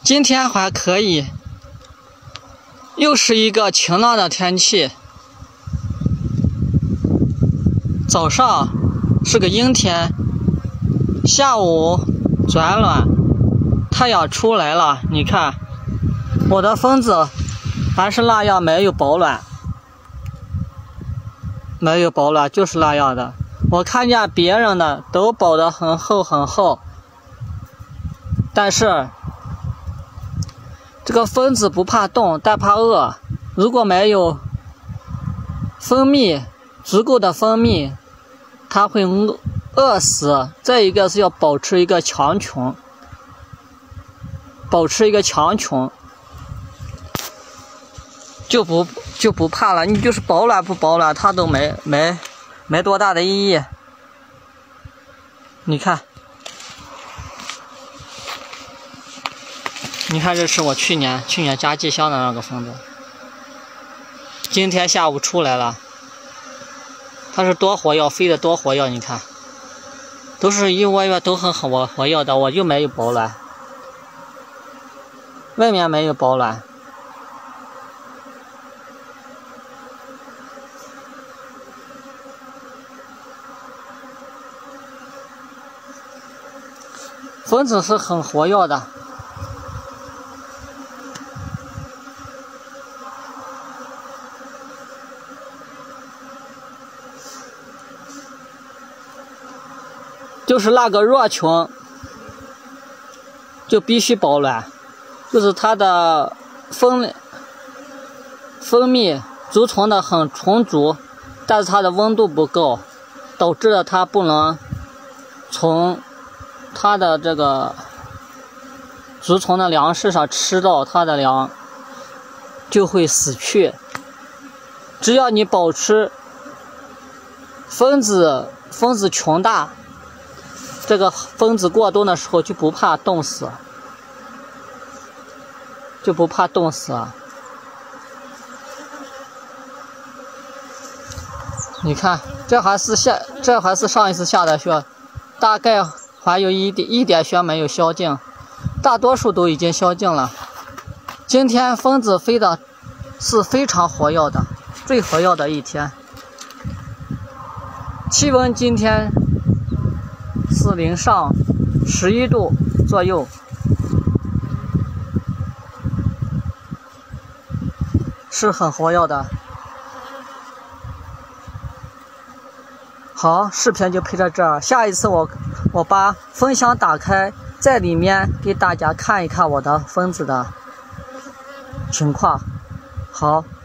今天还可以，又是一个晴朗的天气。早上是个阴天，下午转暖，太阳出来了。你看，我的蜂子还是那样没有保暖，没有保暖，就是那样的。我看见别人的都保得很厚很厚，但是这个蜂子不怕冻，但怕饿。如果没有蜂蜜，足够的蜂蜜，它会饿死。再一个是要保持一个强穷，就不怕了。你就是保暖不保暖，它都没多大的意义。你看，这是我去年家寄箱的那个蜂子，今天下午出来了。它是多活跃，飞得多活跃，你看，都是一窝都很活跃的。我就没有保暖，外面没有保暖。蜂子是很活跃的。就是那个弱群就必须保暖，就是它的蜂蜜族群的很充足，但是它的温度不够，导致了它不能从它的这个族群的粮食上吃到它的粮，就会死去。只要你保持蜂子群大，这个蜂子过冬的时候就不怕冻死，你看，这还是上一次下的雪，大概还有一点雪没有消尽，大多数都已经消尽了。今天蜂子飞的是非常活跃的，最活跃的一天。气温今天是零上11度左右，是很活跃的。好，视频就拍到这儿。下一次我把蜂箱打开，在里面给大家看一看我的蜂子的情况。好。